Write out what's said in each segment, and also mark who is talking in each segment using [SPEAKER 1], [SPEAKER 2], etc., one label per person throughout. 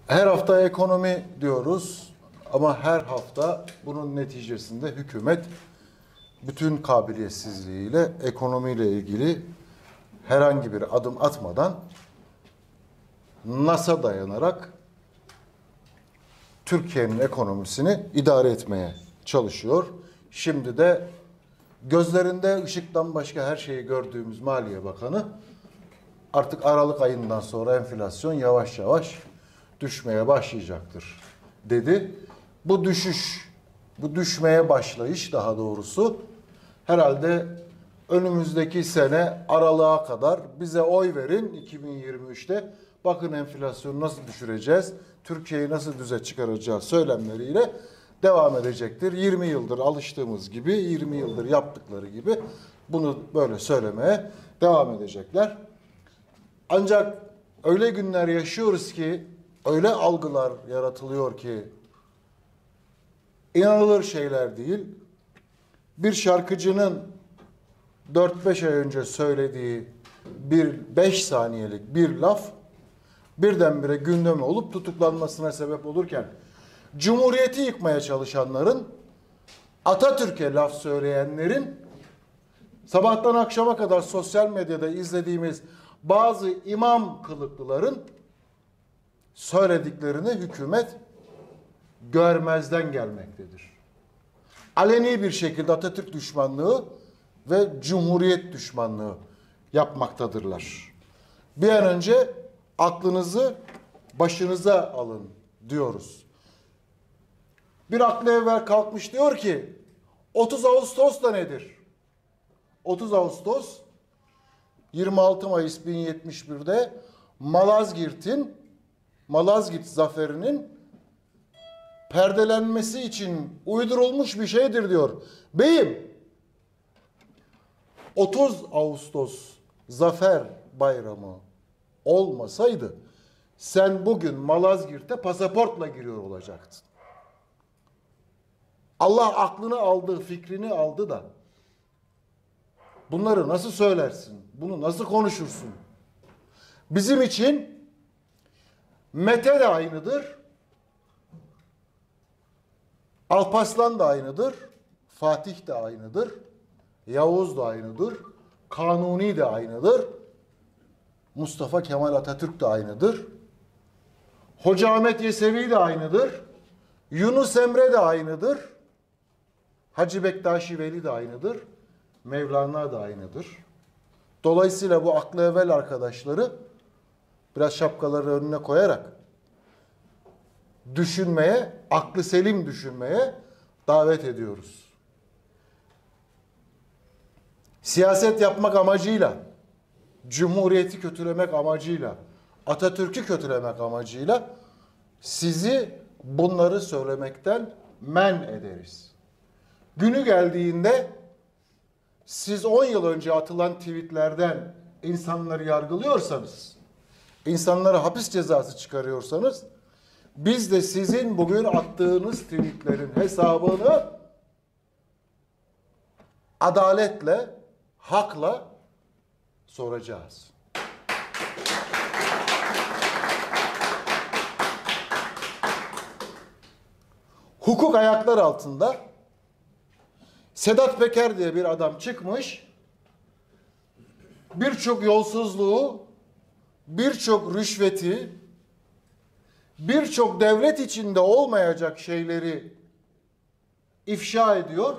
[SPEAKER 1] Her hafta ekonomi diyoruz ama her hafta bunun neticesinde hükümet bütün kabiliyetsizliğiyle ekonomiyle ilgili herhangi bir adım atmadan NAS'a dayanarak Türkiye'nin ekonomisini idare etmeye çalışıyor. Şimdi de gözlerinde ışıktan başka her şeyi gördüğümüz Maliye Bakanı artık Aralık ayından sonra enflasyon yavaş yavaş düşmeye başlayacaktır dedi. Bu düşmeye başlayış daha doğrusu herhalde önümüzdeki sene aralığa kadar bize oy verin 2023'te bakın enflasyonu nasıl düşüreceğiz, Türkiye'yi nasıl düze çıkaracağız söylemleriyle devam edecektir. 20 yıldır alıştığımız gibi, 20 yıldır yaptıkları gibi bunu böyle söylemeye devam edecekler. Ancak öyle günler yaşıyoruz ki, öyle algılar yaratılıyor ki inanılır şeyler değil. Bir şarkıcının 4-5 ay önce söylediği bir 5 saniyelik bir laf birdenbire gündeme olup tutuklanmasına sebep olurken Cumhuriyeti yıkmaya çalışanların, Atatürk'e laf söyleyenlerin, sabahtan akşama kadar sosyal medyada izlediğimiz bazı imam kılıklıların söylediklerini hükümet görmezden gelmektedir. Aleni bir şekilde Atatürk düşmanlığı ve Cumhuriyet düşmanlığı yapmaktadırlar. Bir an önce aklınızı başınıza alın diyoruz. Bir aklı evvel kalkmış diyor ki 30 Ağustos da nedir? 30 Ağustos 26 Mayıs 1071'de Malazgirt zaferinin perdelenmesi için uydurulmuş bir şeydir diyor. Beyim, 30 Ağustos Zafer Bayramı olmasaydı sen bugün Malazgirt'e pasaportla giriyor olacaktın. Allah aklını aldı, fikrini aldı da bunları nasıl söylersin? Bunu nasıl konuşursun? Bizim için Mete de aynıdır. Alparslan da aynıdır. Fatih de aynıdır. Yavuz da aynıdır. Kanuni de aynıdır. Mustafa Kemal Atatürk de aynıdır. Hoca Ahmet Yesevi de aynıdır. Yunus Emre de aynıdır. Hacı Bektaşi Veli de aynıdır. Mevlana da aynıdır. Dolayısıyla bu aklı evvel arkadaşları biraz şapkaları önüne koyarak düşünmeye, aklı selim düşünmeye davet ediyoruz. Siyaset yapmak amacıyla, Cumhuriyeti kötülemek amacıyla, Atatürk'ü kötülemek amacıyla sizi bunları söylemekten men ederiz. Günü geldiğinde siz 10 yıl önce atılan tweetlerden insanları yargılıyorsanız, insanlara hapis cezası çıkarıyorsanız, biz de sizin bugün attığınız tweetlerin hesabını adaletle, hakla soracağız. Hukuk ayaklar altında. Sedat Peker diye bir adam çıkmış, birçok yolsuzluğu, birçok rüşveti, birçok devlet içinde olmayacak şeyleri ifşa ediyor.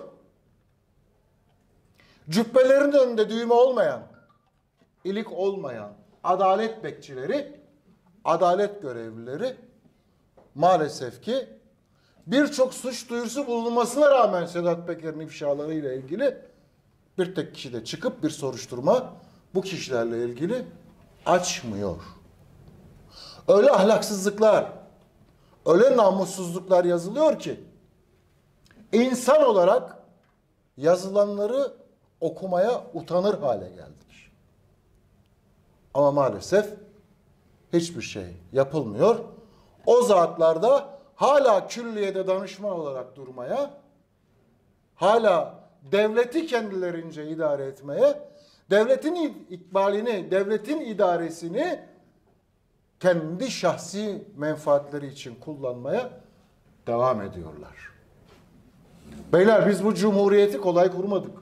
[SPEAKER 1] Cübbelerin önünde düğme olmayan, ilik olmayan adalet bekçileri, adalet görevlileri maalesef ki birçok suç duyurusu bulunmasına rağmen Sedat Peker'in ifşalarıyla ilgili bir tek kişi de çıkıp bir soruşturma bu kişilerle ilgili açmıyor. Öyle ahlaksızlıklar, öyle namussuzluklar yazılıyor ki insan olarak yazılanları okumaya utanır hale geldik. Ama maalesef hiçbir şey yapılmıyor. O zatlarda hala külliyede danışman olarak durmaya, hala devleti kendilerince idare etmeye, devletin ikbalini, devletin idaresini kendi şahsi menfaatleri için kullanmaya devam ediyorlar. Beyler, biz bu cumhuriyeti kolay kurmadık.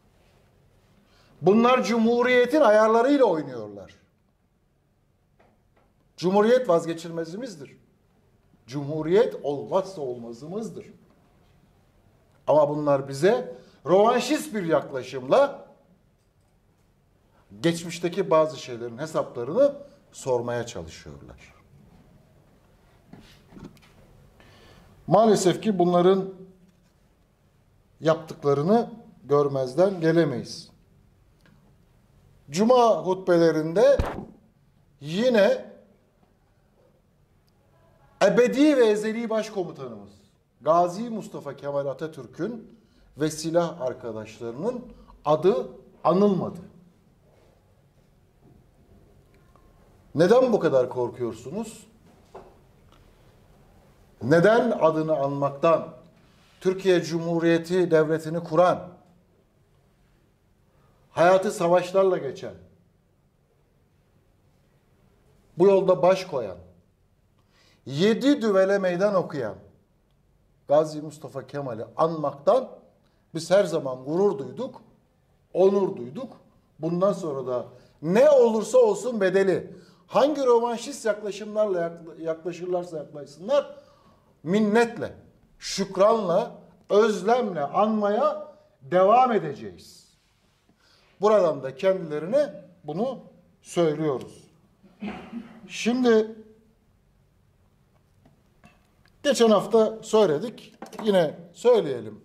[SPEAKER 1] Bunlar cumhuriyetin ayarlarıyla oynuyorlar. Cumhuriyet vazgeçilmezimizdir. Cumhuriyet olmazsa olmazımızdır. Ama bunlar bize rövanşist bir yaklaşımla geçmişteki bazı şeylerin hesaplarını sormaya çalışıyorlar. Maalesef ki bunların yaptıklarını görmezden gelemeyiz. Cuma hutbelerinde yine ebedi ve ezeli başkomutanımız Gazi Mustafa Kemal Atatürk'ün ve silah arkadaşlarının adı anılmadı. Neden bu kadar korkuyorsunuz? Neden adını anmaktan, Türkiye Cumhuriyeti Devleti'ni kuran, hayatı savaşlarla geçen, bu yolda baş koyan, 7 düvele meydan okuyan Gazi Mustafa Kemal'i anmaktan biz her zaman gurur duyduk, onur duyduk. Bundan sonra da ne olursa olsun bedeli, hangi rövanşist yaklaşımlarla yaklaşırlarsa yaklaşsınlar, minnetle, şükranla, özlemle anmaya devam edeceğiz. Buradan da kendilerine bunu söylüyoruz. Şimdi geçen hafta söyledik, yine söyleyelim.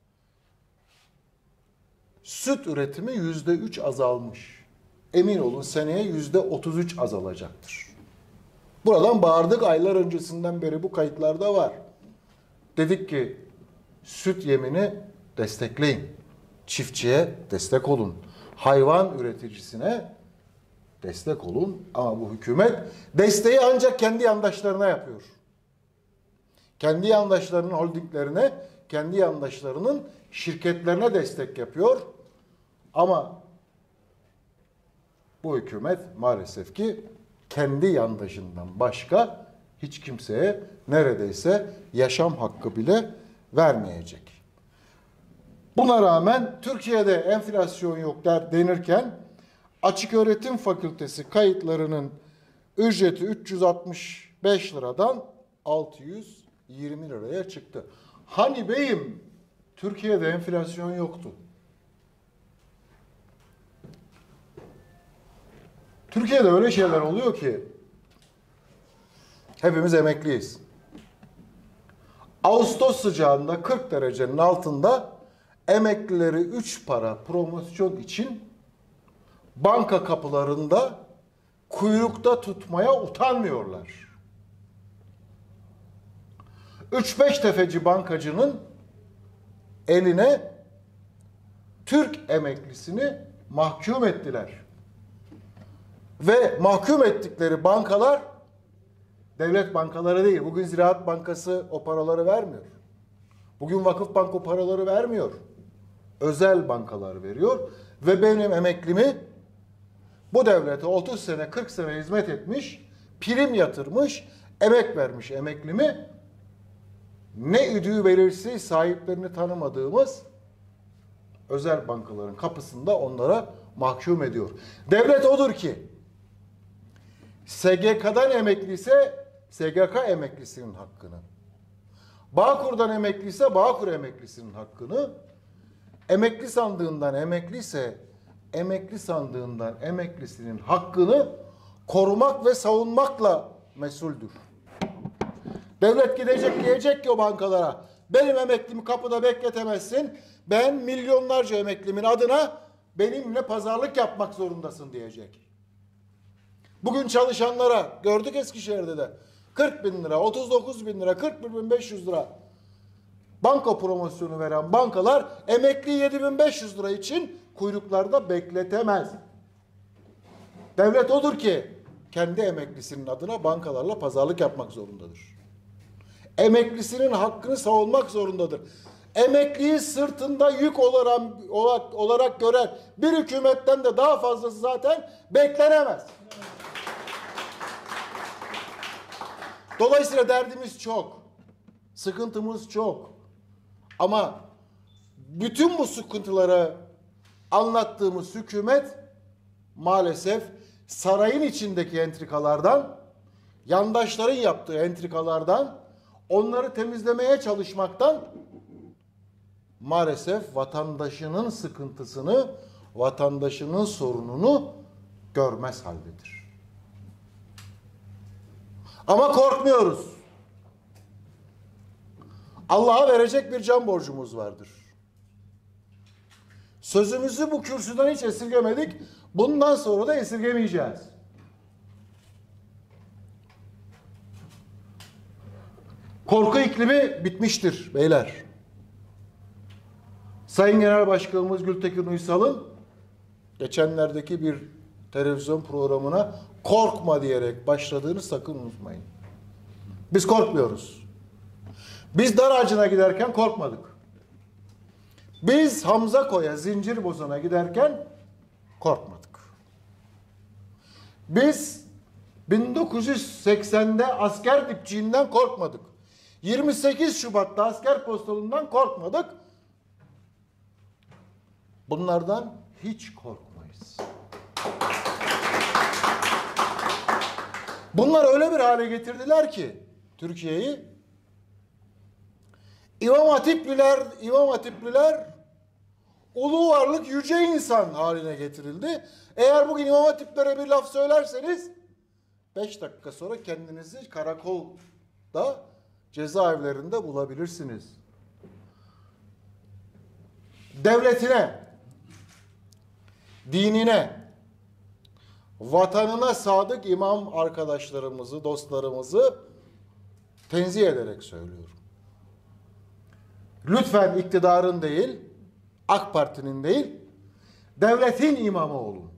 [SPEAKER 1] Süt üretimi %3 azalmış. Emin olun seneye %33 azalacaktır. Buradan bağırdık, aylar öncesinden beri bu kayıtlarda var. Dedik ki süt yemini destekleyin. Çiftçiye destek olun. Hayvan üreticisine destek olun. Ama bu hükümet desteği ancak kendi yandaşlarına yapıyor. Kendi yandaşlarının holdinglerine, kendi yandaşlarının şirketlerine destek yapıyor. Ama bu hükümet maalesef ki kendi yandaşından başka hiç kimseye neredeyse yaşam hakkı bile vermeyecek. Buna rağmen Türkiye'de enflasyon yok denirken Açıköğretim Fakültesi kayıtlarının ücreti 365 liradan 620 liraya çıktı. Hani beyim Türkiye'de enflasyon yoktu. Türkiye'de öyle şeyler oluyor ki hepimiz emekliyiz. Ağustos sıcağında 40 derecenin altında emeklileri 3 para promosyon için banka kapılarında kuyrukta tutmaya utanmıyorlar. 3-5 tefeci bankacının eline Türk emeklisini mahkum ettiler. Ve mahkum ettikleri bankalar devlet bankaları değil. Bugün Ziraat Bankası o paraları vermiyor. Bugün Vakıfbank o paraları vermiyor. Özel bankalar veriyor. Ve benim emeklimi bu devlete 30 sene 40 sene hizmet etmiş, prim yatırmış, emek vermiş emeklimi ne üdüğü belirsiz sahiplerini tanımadığımız özel bankaların kapısında onlara mahkum ediyor. Devlet odur ki SGK'dan emekliyse SGK emeklisinin hakkını, Bağkur'dan emekliyse Bağkur emeklisinin hakkını, emekli sandığından emekliyse emekli sandığından emeklisinin hakkını korumak ve savunmakla mesuldür. Devlet gidecek diyecek ki o bankalara, benim emeklimi kapıda bekletemezsin, ben milyonlarca emeklimin adına benimle pazarlık yapmak zorundasın diyecek. Bugün çalışanlara gördük Eskişehir'de de 40 bin lira, 39 bin lira, 41.500 lira banka promosyonu veren bankalar emekli 7.500 lira için kuyruklarda bekletemez. Devlet odur ki kendi emeklisinin adına bankalarla pazarlık yapmak zorundadır. Emeklisinin hakkını savunmak zorundadır. Emekliyi sırtında yük olarak gören bir hükümetten de daha fazlası zaten beklenemez. Dolayısıyla derdimiz çok. Sıkıntımız çok. Ama bütün bu sıkıntıları anlattığımız hükümet maalesef sarayın içindeki entrikalardan, yandaşların yaptığı entrikalardan, onları temizlemeye çalışmaktan maalesef vatandaşının sıkıntısını, vatandaşının sorununu görmez haldedir. Ama korkmuyoruz. Allah'a verecek bir can borcumuz vardır. Sözümüzü bu kürsüden hiç esirgemedik. Bundan sonra da esirgemeyeceğiz. Korku iklimi bitmiştir beyler. Sayın Genel Başkanımız Gültekin Uysal'ın geçenlerdeki bir televizyon programına korkma diyerek başladığını sakın unutmayın. Biz korkmuyoruz. Biz dar ağacına giderken korkmadık. Biz Hamza Koy'a, Zincirbozan'a giderken korkmadık. Biz 1980'de asker dipçiğinden korkmadık. 28 Şubat'ta asker postalından korkmadık. Bunlardan hiç korkmayız. Bunlar öyle bir hale getirdiler ki Türkiye'yi, İmam Hatipliler ulu varlık yüce insan haline getirildi. Eğer bugün İmam Hatiplere bir laf söylerseniz 5 dakika sonra kendinizi karakolda, cezaevlerinde bulabilirsiniz. Devletine, dinine, vatanına sadık imam arkadaşlarımızı, dostlarımızı tenzih ederek söylüyorum. Lütfen iktidarın değil, AK Parti'nin değil, devletin imamı olun.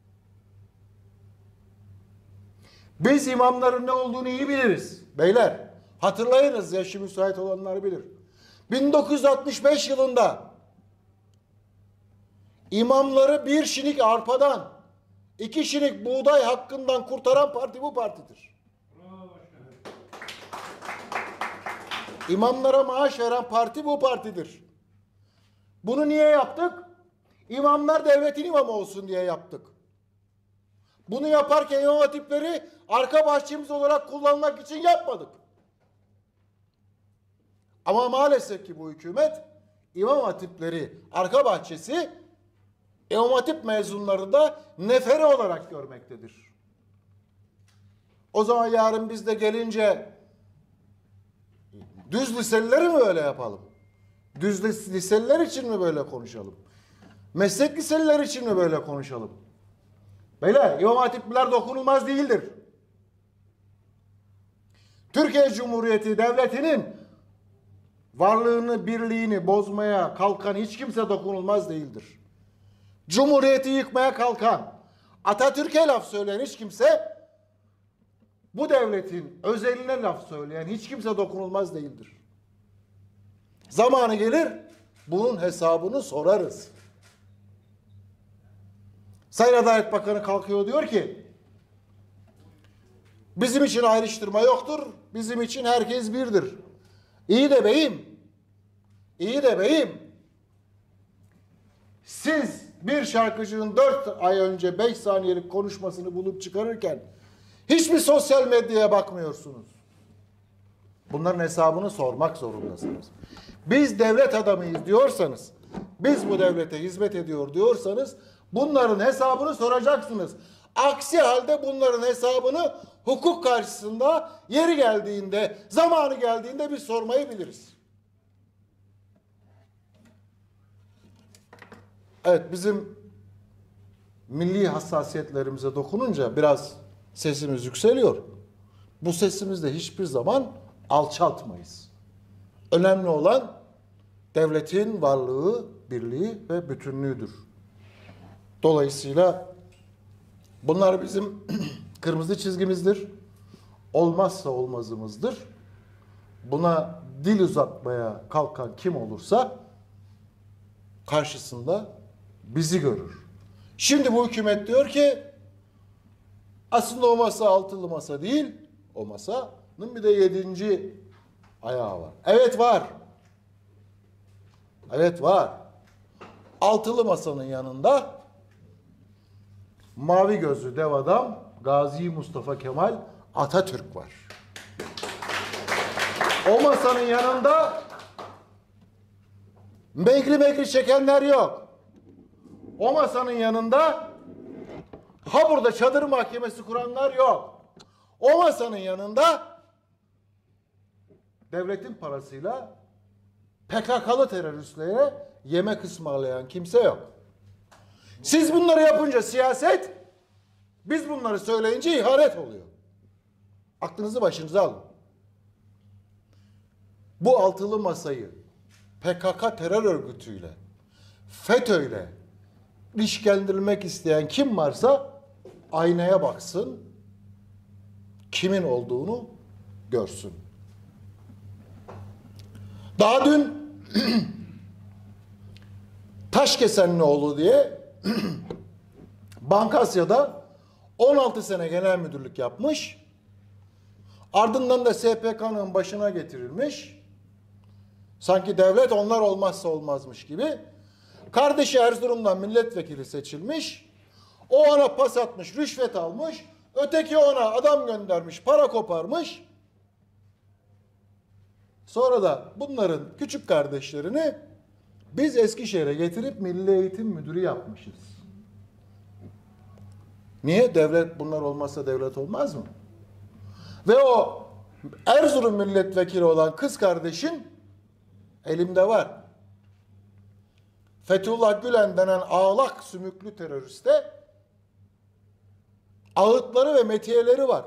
[SPEAKER 1] Biz imamların ne olduğunu iyi biliriz. Beyler, hatırlayınız, yaşı müsait olanlar bilir. 1965 yılında imamları bir şinik arpadan, 2 şinik buğday hakkından kurtaran parti bu partidir. İmamlara maaş veren parti bu partidir. Bunu niye yaptık? İmamlar devletin imamı olsun diye yaptık. Bunu yaparken imam hatipleri arka bahçemiz olarak kullanmak için yapmadık. Ama maalesef ki bu hükümet imam hatipleri arka bahçesi, imam hatip mezunları da nefere olarak görmektedir. O zaman yarın biz de gelince düz liselileri mi öyle yapalım? Düz liseliler için mi böyle konuşalım? Meslek liseliler için mi böyle konuşalım? Beyler, İmam Hatipliler dokunulmaz değildir. Türkiye Cumhuriyeti Devleti'nin varlığını, birliğini bozmaya kalkan hiç kimse dokunulmaz değildir. Cumhuriyeti yıkmaya kalkan, Atatürk'e laf söyleyen hiç kimse, bu devletin özeline laf söyleyen hiç kimse dokunulmaz değildir. Zamanı gelir, bunun hesabını sorarız. Sayın Adalet Bakanı kalkıyor diyor ki, bizim için ayrıştırma yoktur, bizim için herkes birdir. İyi de beyim, iyi de beyim, siz bir şarkıcının 4 ay önce 5 saniyelik konuşmasını bulup çıkarırken hiç mi sosyal medyaya bakmıyorsunuz? Bunların hesabını sormak zorundasınız. Biz devlet adamıyız diyorsanız, biz bu devlete hizmet ediyor diyorsanız bunların hesabını soracaksınız. Aksi halde bunların hesabını hukuk karşısında yeri geldiğinde, zamanı geldiğinde biz sormayı biliriz. Evet, bizim milli hassasiyetlerimize dokununca biraz sesimiz yükseliyor. Bu sesimizi de hiçbir zaman alçaltmayız. Önemli olan devletin varlığı, birliği ve bütünlüğüdür. Dolayısıyla bunlar bizim kırmızı çizgimizdir. Olmazsa olmazımızdır. Buna dil uzatmaya kalkan kim olursa karşısında bizi görür. Şimdi bu hükümet diyor ki aslında o masa altılı masa değil, o masa bir de 7. ayağı var. Evet var. Evet var. Altılı masanın yanında mavi gözlü dev adam Gazi Mustafa Kemal Atatürk var. O masanın yanında megri çekenler yok. O masanın yanında ha burada çadır mahkemesi kuranlar yok. O masanın yanında devletin parasıyla PKK'lı teröristlere yemek ısmarlayan kimse yok. Siz bunları yapınca siyaset, biz bunları söyleyince ihanet oluyor. Aklınızı başınıza alın. Bu altılı masayı PKK terör örgütüyle, FETÖ'yle ilişkilendirilmek isteyen kim varsa aynaya baksın, kimin olduğunu görsün. Daha dün Taşkesenlioğlu diye Bankasya'da 16 sene genel müdürlük yapmış. Ardından da SPK'nın başına getirilmiş. Sanki devlet onlar olmazsa olmazmış gibi. Kardeşi Erzurum'dan milletvekili seçilmiş. O ona pas atmış, rüşvet almış. Öteki ona adam göndermiş, para koparmış. Sonra da bunların küçük kardeşlerini biz Eskişehir'e getirip Milli Eğitim Müdürü yapmışız. Niye? Devlet bunlar olmazsa devlet olmaz mı? Ve o Erzurum milletvekili olan kız kardeşin elimde var. Fethullah Gülen denen ağlak sümüklü teröriste ağıtları ve metiyeleri var.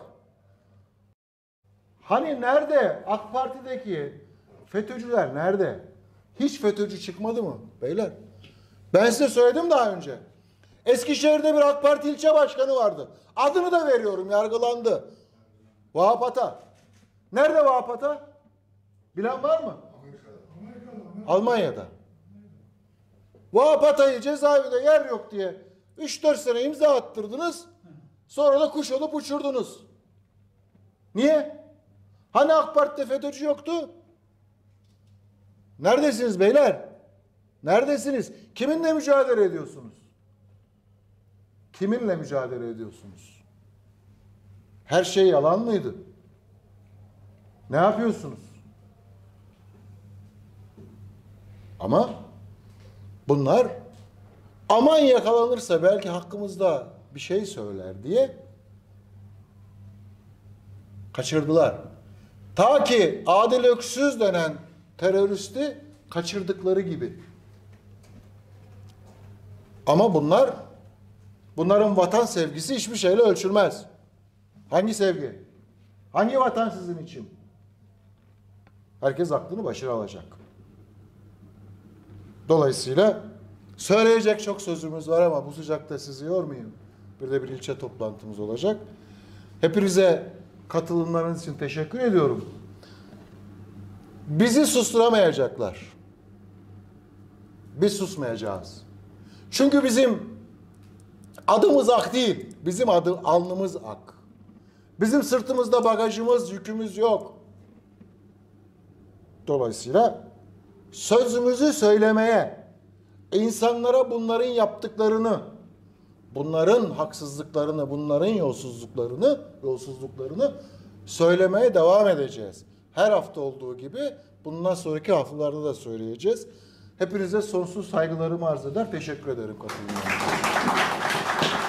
[SPEAKER 1] Hani nerede? AK Parti'deki FETÖ'cüler nerede? Hiç FETÖ'cü çıkmadı mı beyler? Ben size söyledim daha önce. Eskişehir'de bir AK Parti ilçe başkanı vardı. Adını da veriyorum, yargılandı. Vahap Ata. Nerede Vahap Ata? Bilen var mı? Almanya'da. Vahap Ata'yı cezaevinde yer yok diye 3-4 sene imza attırdınız. Sonra da kuş olup uçurdunuz. Niye? Hani AK Parti'de FETÖ'cü yoktu? Neredesiniz beyler? Neredesiniz? Kiminle mücadele ediyorsunuz? Kiminle mücadele ediyorsunuz? Her şey yalan mıydı? Ne yapıyorsunuz? Ama bunlar aman yakalanırsa belki hakkımızda bir şey söyler diye kaçırdılar. Ta ki Adil Öksüz denen teröristi kaçırdıkları gibi. Ama bunların vatan sevgisi hiçbir şeyle ölçülmez. Hangi sevgi? Hangi vatan sizin için? Herkes aklını başına alacak. Dolayısıyla söyleyecek çok sözümüz var ama bu sıcakta sizi yormayayım. Bir de bir ilçe toplantımız olacak. Hepinize katılımlarınız için teşekkür ediyorum. Bizi susturamayacaklar. Biz susmayacağız. Çünkü bizim adımız ak değil. Bizim alnımız ak. Bizim sırtımızda bagajımız, yükümüz yok. Dolayısıyla sözümüzü söylemeye, insanlara bunların yaptıklarını, bunların haksızlıklarını, bunların yolsuzluklarını söylemeye devam edeceğiz. Her hafta olduğu gibi bundan sonraki haftalarda da söyleyeceğiz. Hepinize sonsuz saygılarımı arz eder. Teşekkür ederim katılımlarınız için.